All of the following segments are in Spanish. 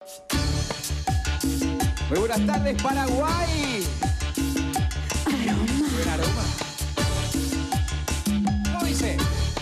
Muy buenas tardes, Paraguay. Aroma. Buen aroma. ¿Cómo dice?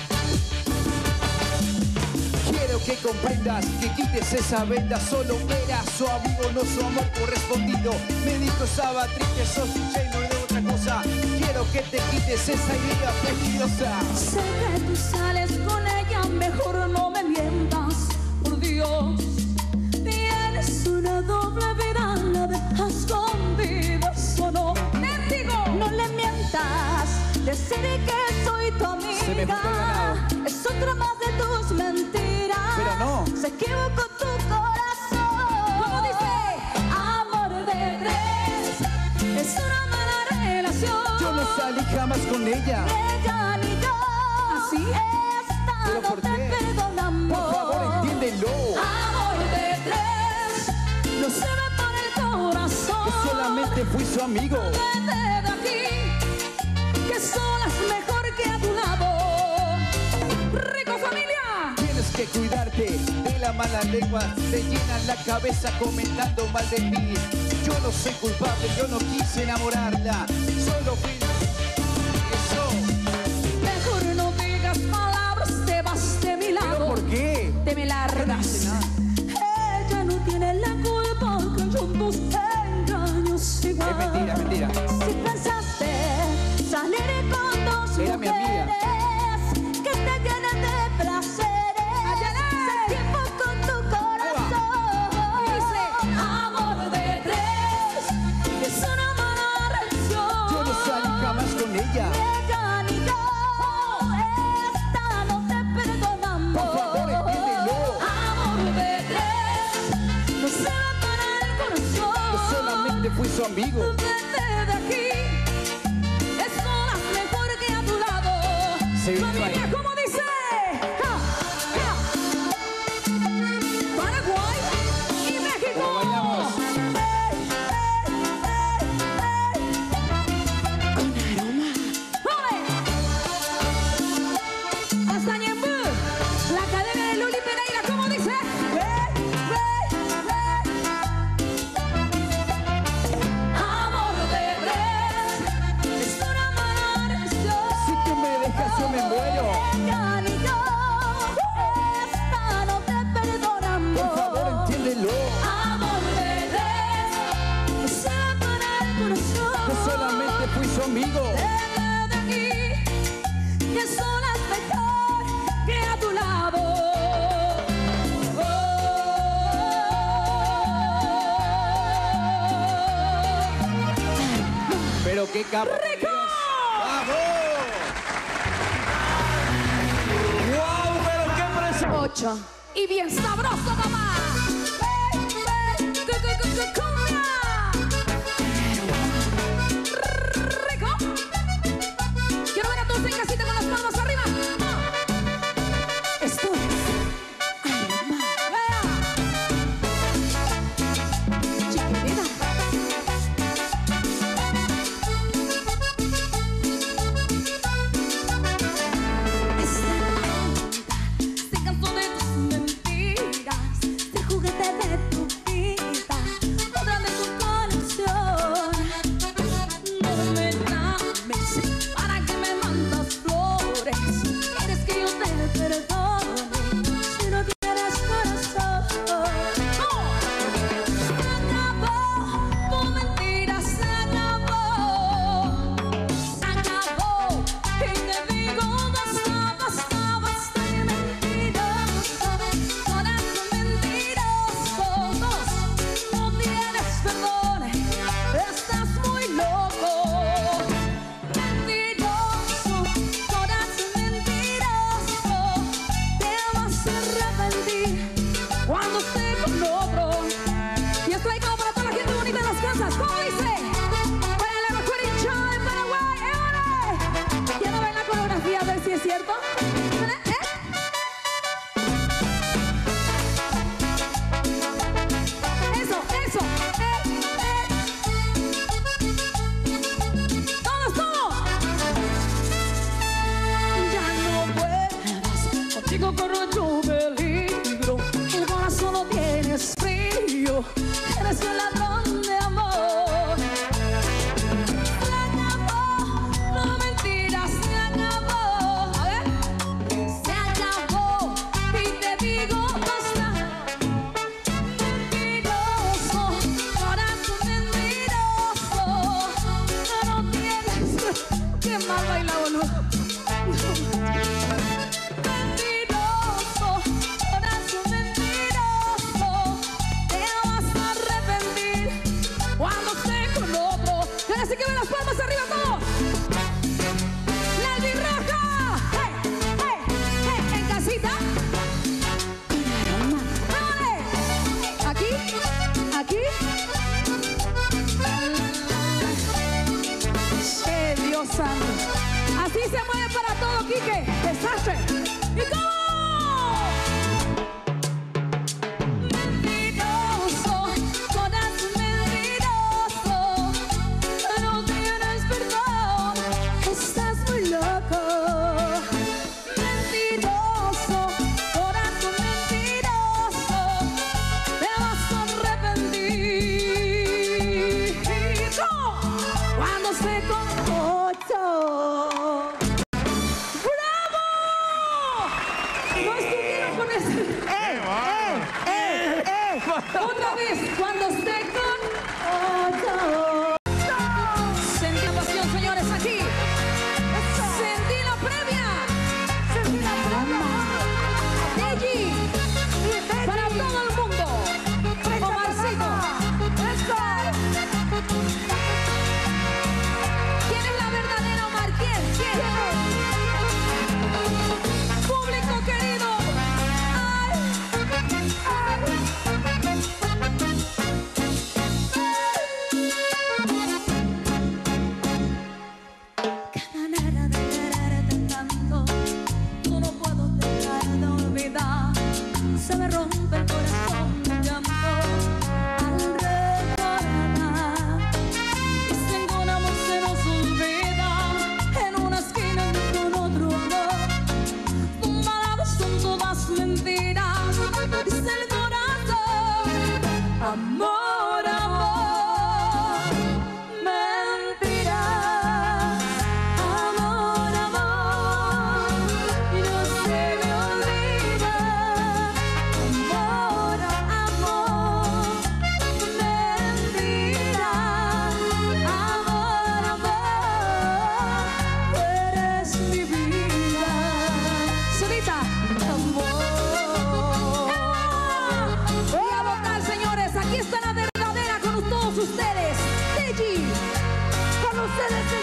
Quiero que comprendas, que quites esa venda. Solo verás su amigo, no su amor correspondido. Me dijo Sabatri que sos lleno de otra cosa. Quiero que te quites esa idea peligrosa. Sé que tú sales con ella, mejor no me mientas, por Dios. Tienes una doble vida, la dejas con vidas o no. Mendigo, no le mientas, decir que soy tu Se me fue el ganado. amiga es otra más de tus mentiras. Pero no. Se equivocó tu corazón. ¿Cómo dice? Amor de tres es una mala relación. Yo no salí jamás con ella. Ella ni yo. ¿Así? Esta ¿Pero no por te qué? perdonamos. Por favor, entiéndelo. Amor de tres no se ve por el corazón. Que solamente fui su amigo. Vete de aquí, que solas mejor que a tu lado. Rico familia. Tienes que cuidarte de la mala lengua. Te llenan la cabeza comentando mal de mí. Yo no soy culpable, yo no quise enamorarla. Solo fui... Eso. Mejor no digas palabras, te vas de mi lado. ¿Pero por qué? Te me largas. Ella no tiene la culpa que yo tus engaños igual. Es mentira, mentira. Si pensaste salir con dos Era mi amiga. mujeres que te llenen de placeres, se equivocó tu corazón. Dice amor de tres, es una mala relación. Yo no salí jamás con ella. Ella ni yo, esta no te perdonamos. Por favor, entiéndelo. Amor de tres, no se va para el corazón. Yo solamente fui su amigo. Vete de aquí, es solas mejor que a tu lado. Se vino Familia, ahí. ¿cómo dice? Ja, ja. Paraguay y México. ¿Cómo bailamos? Con aroma. ¡Ole! Hasta Ñembú, la academia de Luli Pereira, ¿cómo dice? Amor de tres, es una mala relación. Si tú me dejas, yo me muero. Ella ni yo, esta no te perdonamos. Por favor, entiéndelo. Amor de tres, se va para el corazón. Yo solamente fui su amigo. Vete de aquí, que solas mejor que a tu lado. Pero qué capo. ¡Rico! ¡Vamos! ¡Wow! Pero qué presión. 8 y bien sabroso, mamá. Cumbia. Rico. Quiero ver a todos en casita con las palmas arriba. Esto es aroma. Chiquitita. Se cansó de tus mentiras, se un ladrón de amor. Se acabó, no mentiras, se acabó. A ver, se acabó y te digo basta. Mentiroso, corazón mentiroso. No tienes. Qué mal baila, boludo. Así que ven las palmas arriba todos. La albirroja. Hey, hey, hey. En casita. ¡Vale! Aquí, aquí. Dios santo. Así se mueve para todo, Quique. Desastre. ¿Y cómo? Otra vez, cuando esté con otro. Sentí la pasión, señores, aquí. Sentí la previa. Sentí la previa. Deji. Para todo el mundo. Omarcito. ¿Quién es la verdadera Omar? ¿Quién? Público querido. Se me rompe el corazón de llanto al recordar. Y si ningún amor se nos olvida, en una esquina con otro amor, tumbadas son todas mentiras. Dice el corazón, amor, amor, mentiras. Amor, amor, y no se me olvida. Aquí está la verdadera con todos ustedes. Deji, con ustedes.